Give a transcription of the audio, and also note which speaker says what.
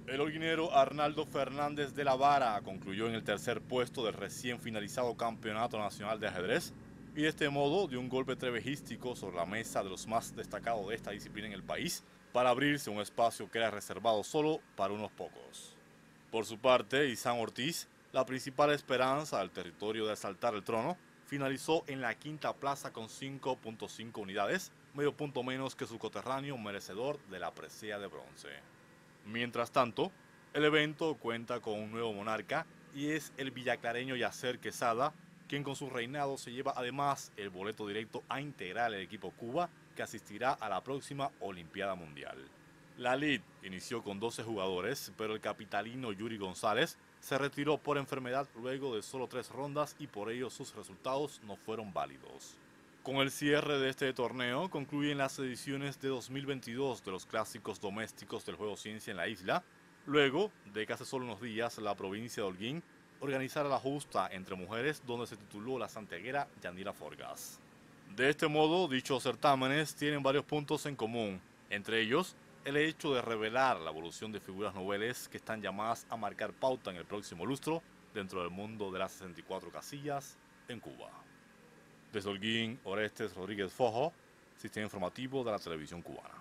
Speaker 1: El holguinero Arnaldo Fernández de la Vara concluyó en el tercer puesto del recién finalizado Campeonato Nacional de Ajedrez y de este modo dio un golpe trevejístico sobre la mesa de los más destacados de esta disciplina en el país para abrirse un espacio que era reservado solo para unos pocos. Por su parte, Isán Ortiz, la principal esperanza del territorio de asaltar el trono, finalizó en la quinta plaza con 5.5 unidades, medio punto menos que su coterráneo merecedor de la presea de bronce. Mientras tanto, el evento cuenta con un nuevo monarca y es el villaclareño Yacer Quesada, quien con su reinado se lleva además el boleto directo a integrar el equipo Cuba que asistirá a la próxima Olimpiada Mundial. La lid inició con 12 jugadores, pero el capitalino Yuri González se retiró por enfermedad luego de solo 3 rondas y por ello sus resultados no fueron válidos. Con el cierre de este torneo concluyen las ediciones de 2022 de los clásicos domésticos del juego ciencia en la isla, luego de que hace solo unos días la provincia de Holguín organizara la justa entre mujeres donde se tituló la santiaguera Yanira Forgas. De este modo, dichos certámenes tienen varios puntos en común, entre ellos el hecho de revelar la evolución de figuras noveles que están llamadas a marcar pauta en el próximo lustro dentro del mundo de las 64 casillas en Cuba. Desde Holguín, Orestes Rodríguez Fojo, Sistema Informativo de la Televisión Cubana.